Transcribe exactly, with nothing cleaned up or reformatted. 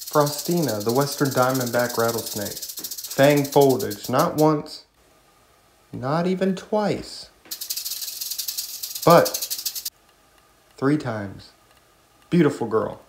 Frostina, the western diamondback rattlesnake. Fang foldage, not once, not even twice, but three times. Beautiful girl.